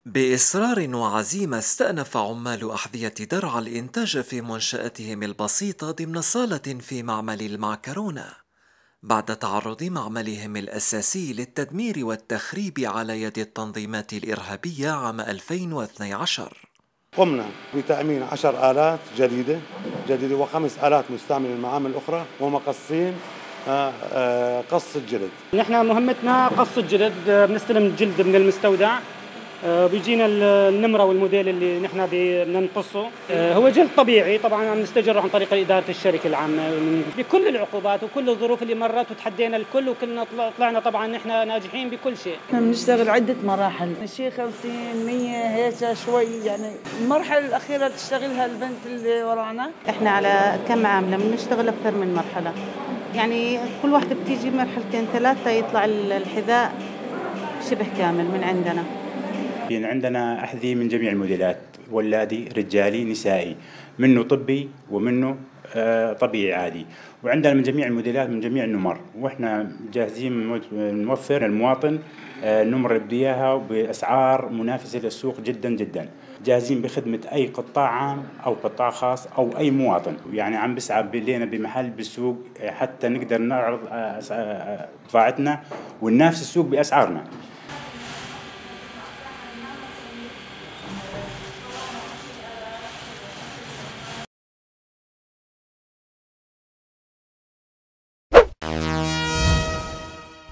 بإصرار وعزيمة استأنف عمال أحذية درعا الإنتاج في منشأتهم البسيطة ضمن صالة في معمل المعكرونة بعد تعرض معملهم الأساسي للتدمير والتخريب على يد التنظيمات الإرهابية عام 2012. قمنا بتأمين 10 آلات جديدة و5 آلات مستعملة من المعامل الأخرى ومقصين قص الجلد. نحن مهمتنا قص الجلد، بنستلم الجلد من المستودع، بيجينا النمرة والموديل اللي نحن بدنا نقصه. هو جلد طبيعي طبعا عم نستجره عن طريق إدارة الشركة العامة بكل العقوبات وكل الظروف اللي مرت وتحدينا الكل وكلنا طلعنا طبعا نحن ناجحين بكل شيء. احنا بنشتغل عدة مراحل، شيء 50 100 هيك شوي، يعني المرحلة الأخيرة تشتغلها البنت اللي ورانا. احنا على كم عاملة بنشتغل أكثر من مرحلة، يعني كل واحدة بتيجي مرحلتين ثلاثة يطلع الحذاء شبه كامل من عندنا. يعني عندنا أحذية من جميع الموديلات، ولادي رجالي نسائي، منه طبي ومنه طبيعي عادي، وعندنا من جميع الموديلات من جميع النمر، وإحنا جاهزين نوفر للمواطن النمر اللي بده إياها بأسعار منافسة للسوق جدا جدا. جاهزين بخدمة أي قطاع عام أو قطاع خاص أو أي مواطن، يعني عم بسعى لنا بمحل بالسوق حتى نقدر نعرض بضاعتنا وننافس السوق بأسعارنا.